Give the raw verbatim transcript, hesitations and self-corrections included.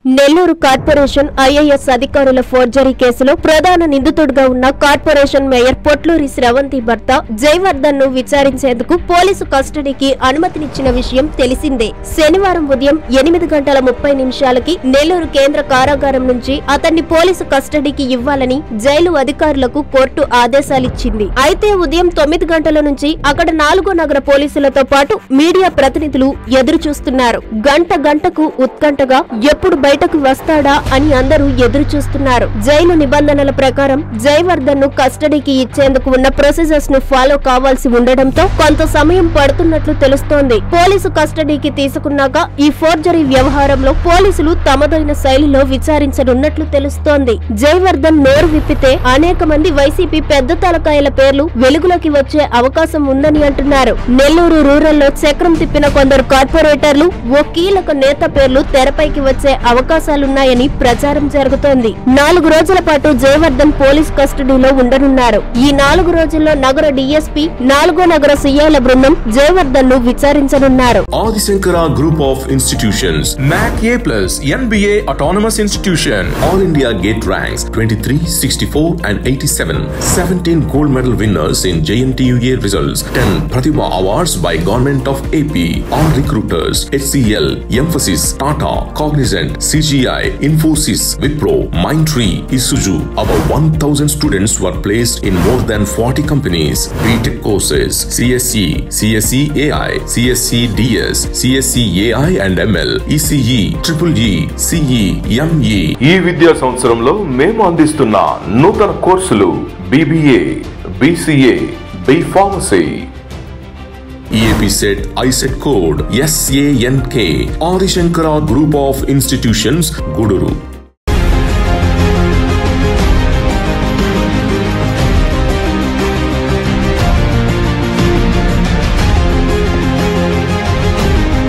Nellore corporation IAS అధికారుల forgery కేసులో ప్రధాన నిందితుడిగా ఉన్న కార్పొరేషన్ మేయర్ పొట్లూరి స్రవంతి భర్త జయవర్ధన్ ను విచారించేందుకు పోలీసు కస్టడీకి అనుమతినిచ్చిన విషయం తెలిసిందే. శనివారం ఉదయం ఎనిమిది గంటల ముప్పై నిమిషాలకి నెల్లూరు కేంద్ర కారాగారం నుంచి అతన్ని పోలీసు కస్టడీకి ఇవ్వాలని జైలు అధికారులకు కోర్టు ఆదేశాలిచ్చింది. అయితే ఉదయం తొమ్మిది గంటల నుంచి అక్కడ నాలుగో నగర పోలీసులతో పాటు మీడియా ప్రతినిధులు ఎదురు చూస్తున్నారు. గంట గంటకు ఉత్కంఠగా ఎప్పుడు బయటకు వస్తాడా అని అందరూ ఎదురు చూస్తున్నారు. జైలు నిబంధనల ప్రకారం జయవర్ధన్ ను కస్టడీకి ఇచ్చేందుకు ఉన్న ప్రొసీజర్స్ ను ఫాలో కావాల్సి ఉండడంతో కొంత సమయం పడుతున్నట్లు తెలుస్తోంది. పోలీసు కస్టడీకి తీసుకున్నాక ఈ ఫోర్జరీ వ్యవహారంలో పోలీసులు తమదైన శైలిలో విచారించనున్నట్లు తెలుస్తోంది. జయవర్ధన్ నోరు విప్పితే అనేక మంది వైసీపీ పెద్ద తలకాయల పేర్లు వెలుగులోకి వచ్చే అవకాశం ఉందని అంటున్నారు. నెల్లూరు రూరల్ లో చక్రం తిప్పిన కొందరు కార్పొరేటర్లు, ఓ కీలక నేత పేర్లు తెరపైకి వచ్చే అవకాశాలున్నాయని ప్రచారం జరుగుతోంది. నాలుగు రోజుల పాటు జయవర్ధన్ పోలీస్ కస్టడీలో ఉండనున్నారు. ఈ నాలుగు రోజుల్లో నగర డీఎస్పీ, నాలుగో నగర సీఐల బృందం జయవర్ధన్ ను విచారించనున్నారు. Adishankara group of institutions, NAAC A plus, NBA autonomous institution, all India gate ranks twenty-three, sixty-four and eighty-seven, seventeen gold medal winners in J N T U A results, ten Pratibha awards by Government of A P, all recruiters, H C L, Emphasis, Tata, Cognizant, C G I, Infosys, Wipro, Mindtree, Isuzu. About one thousand students were placed in more than forty companies. B Tech courses, C S E, C S E A I, C S E D S, C S E A I and M L, E C E, Triple E, C E, M E. ఈ విద్యా సంవత్సరంలో మేము అందిస్తున్న నూతన కోర్సులు B B A, B C A, B Pharmacy. E A P set I set code S A N K. Adishankara Group of Institutions, Guduru.